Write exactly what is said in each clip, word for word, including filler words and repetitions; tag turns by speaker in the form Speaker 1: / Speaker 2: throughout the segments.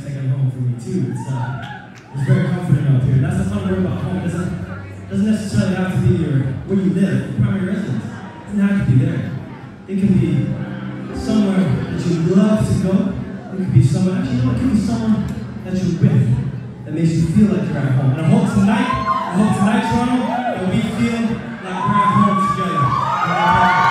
Speaker 1: second home for me too. It's uh, it's very comforting up here. That's the fun part about home. It doesn't doesn't necessarily have to be your where you live, your primary residence. It doesn't have to be there. It can be somewhere that you love to go. It could be somewhere. Actually, you know, it could be someone that you're with that makes you feel like you're at home. And I hope tonight, I hope tonight, Toronto, that we feel like we're at home together.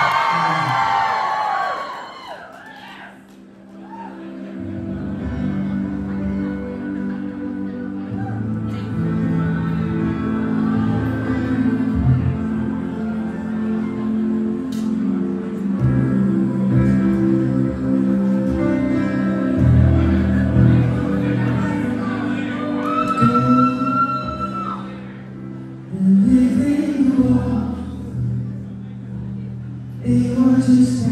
Speaker 2: It was just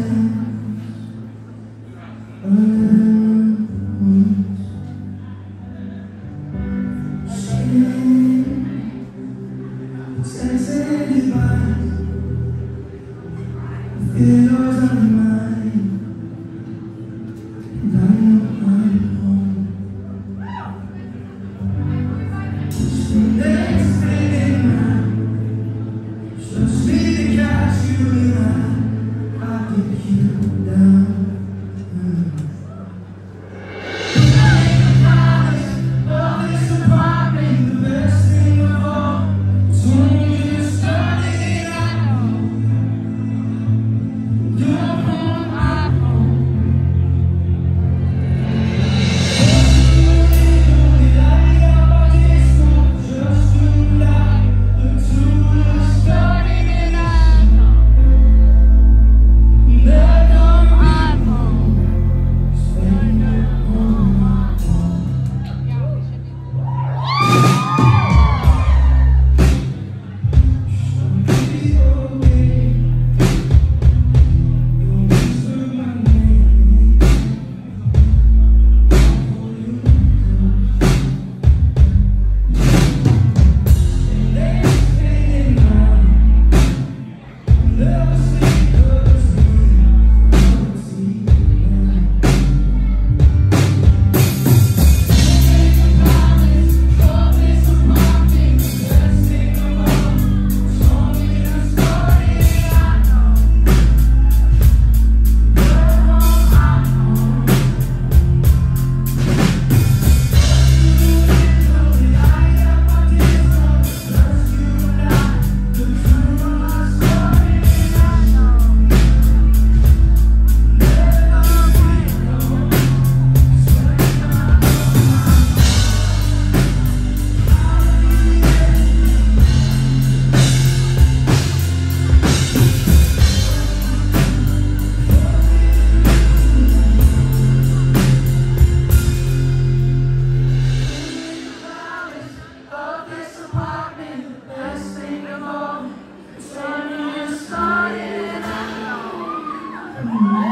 Speaker 3: Mm-hmm.